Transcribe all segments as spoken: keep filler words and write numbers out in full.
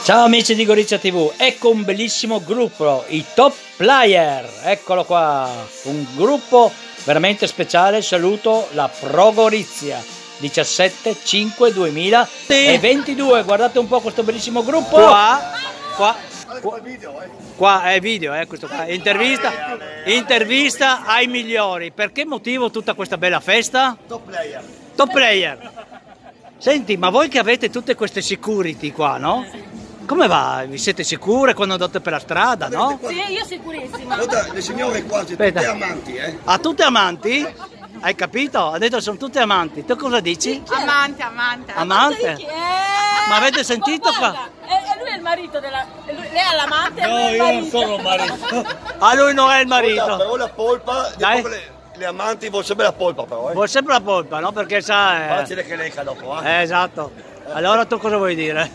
Ciao amici di Gorizia tivù, ecco un bellissimo gruppo, i Top Player, eccolo qua, un gruppo veramente speciale. Saluto la Pro Gorizia diciassette cinque duemilaventidue, guardate un po' questo bellissimo gruppo. Qua, qua, qua, qua è video, eh, questo qua, intervista, intervista ai migliori. Per che motivo tutta questa bella festa? Top Player. Top Player. Senti, ma voi che avete tutte queste security qua, no? Come va? Vi siete sicure quando andate per la strada, no? Sì, io sicurissima. Guarda, le signore quasi Aspetta. tutte amanti, eh? Ah, tutte amanti? Hai capito? Ha detto sono tutte amanti. Tu cosa dici? Amante, amante. Amante? Chi è? Ma avete sentito Ma qua? guarda, E, e lui è il marito della... e lui- lei è l'amante e lui è No, il io non marito. sono un marito. Ah, lui non è il Guarda, marito. però la polpa, Dai. dopo le, le amanti vuol sempre la polpa però, eh? Vuole sempre la colpa, no? Perché sa... Facile che lecca dopo, eh? Eh, esatto. Allora tu cosa vuoi dire?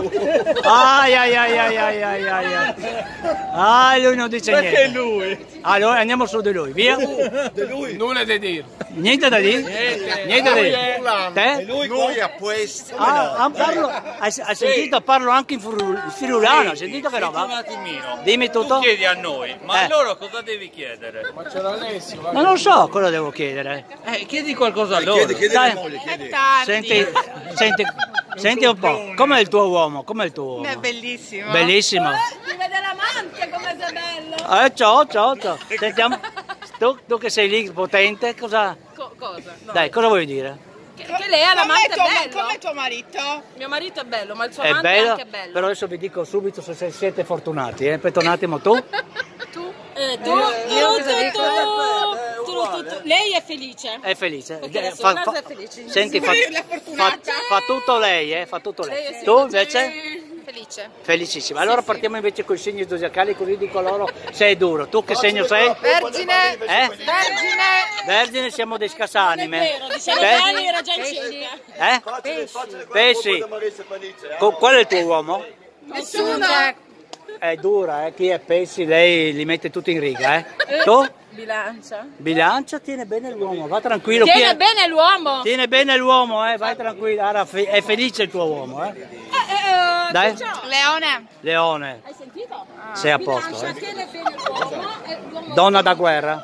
Ai ai ai ai ai ai ai ai. Ah, lui non dice niente. Perché lui? Allora andiamo su di lui, via. Di lui. Nulla da dire. Niente da dire? Niente da dire. E Te? lui noi a questo. Ah, ah, parlo, hai, hai sentito? Parlo anche in fru- friulano, hai sentito che roba? Un attimino. Dimmi tutto. Tu chiedi a noi, ma Eh. a loro cosa devi chiedere? Ma non so cosa devo chiedere. Eh, chiedi qualcosa a loro. Chiedi, chiedi Dai. alla moglie, È chiedi. tardi. Senti, senti, senti un po', com'è il tuo uomo? Com'è il tuo uomo? È bellissimo. Bellissimo. Eh, si vede l'amante come sei bello. Eh, ciao, ciao, ciao. Sentiamo, tu, tu che sei lì potente, cosa... Co- cosa? No. Dai, cosa vuoi dire? Che, che lei ha l'amante tuo, bello. com'è tuo marito? Mio marito è bello, ma il suo È amante è bello, anche bello. però adesso vi dico subito se se siete fortunati, eh. Aspetta un attimo, tu? Tu? Eh, tu, tu, tu, tu, tu, tu, tu. Lei è felice. È felice. Perché la Eh, sua casa è felice. Senti, fa, Sì, la fa, fortunata. fa tutto lei, eh, fa tutto Lei lei. è Tu felice. invece? Felice. Felicissima. Allora partiamo invece con i segni zodiacali, così dico loro sei duro. Tu che segno sei? Vergine. Eh? Vergine. Vergine, siamo dei Non è scassanime. vero, diciannove Te? anni era già in Cina. Eh? Facile, facile con Pesci. la polpa da Marissa Felice, eh? Co- Qual è il tuo uomo? Nessuno. È dura, eh? Chi è pesci, lei li mette tutti in riga, eh? Tu? Bilancia. Bilancia, tiene bene l'uomo, va tranquillo. Chi Tiene è- bene l'uomo. Tiene bene l'uomo, eh? Vai tranquillo. Guarda, fe- è felice il tuo uomo, eh? Dai. Leone. Leone, Hai sentito? sei a posto, Bilancia, eh? tiene bene l'uomo e l'uomo... Donna da guerra.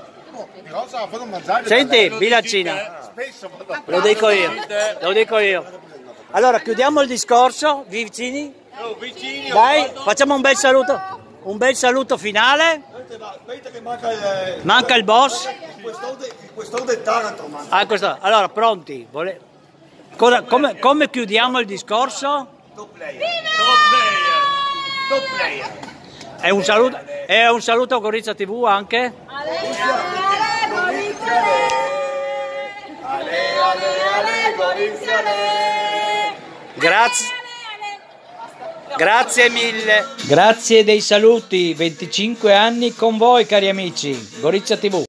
Senti, bilancina, lo dico io, lo dico io. Allora, chiudiamo il discorso, vicini. Dai, facciamo un bel saluto, un bel saluto finale. Aspetta che manca il... Manca il boss. Il questore, il questore del Taranto, manca. Ah, questo. Allora, pronti? Vole- Cosa- come, come chiudiamo il discorso? Top Player. Top player. È un saluto, è un saluto a Gorizia tivù anche? Ale, ale, ale, Gorizia, ale. Grazie. Grazie mille. Grazie dei saluti, venticinque anni con voi cari amici, Gorizia tivù.